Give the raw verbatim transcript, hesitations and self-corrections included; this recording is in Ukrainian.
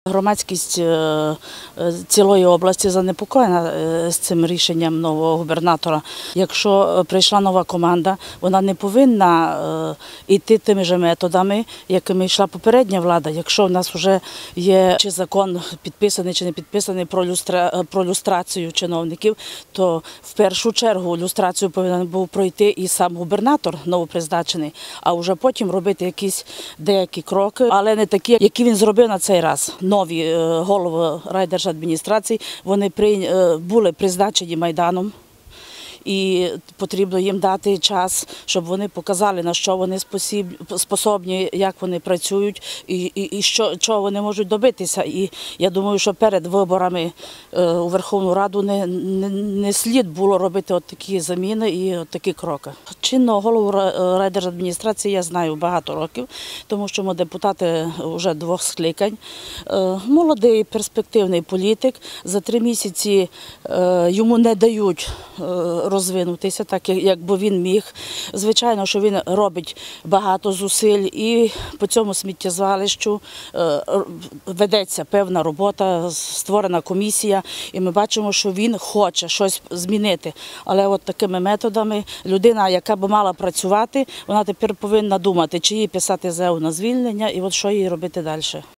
Громадськість цілої області занепокоєна з цим рішенням нового губернатора. Якщо прийшла нова команда, вона не повинна йти тими ж методами, якими йшла попередня влада. Якщо в нас вже є чи закон підписаний, чи не підписаний про, люстра... про люстрацію чиновників, то в першу чергу люстрацію повинен був пройти і сам губернатор новопризначений, а вже потім робити якісь деякі кроки, але не такі, які він зробив на цей раз. Нові голови райдержадміністрації, вони були призначені Майданом. І потрібно їм дати час, щоб вони показали, на що вони способні, як вони працюють і, і, і що, чого вони можуть добитися. І я думаю, що перед виборами у Верховну Раду не, не, не слід було робити от такі заміни і от такі кроки. Чинного голову райдержадміністрації я знаю багато років, тому що ми депутати вже двох скликань. Молодий, перспективний політик. За три місяці йому не дають розвинутися, так як би він міг. Звичайно, що він робить багато зусиль і по цьому сміттєзвалищу ведеться певна робота, створена комісія, і ми бачимо, що він хоче щось змінити. Але от такими методами людина, яка б мала працювати, вона тепер повинна думати, чи їй писати заяву на звільнення і от що їй робити далі.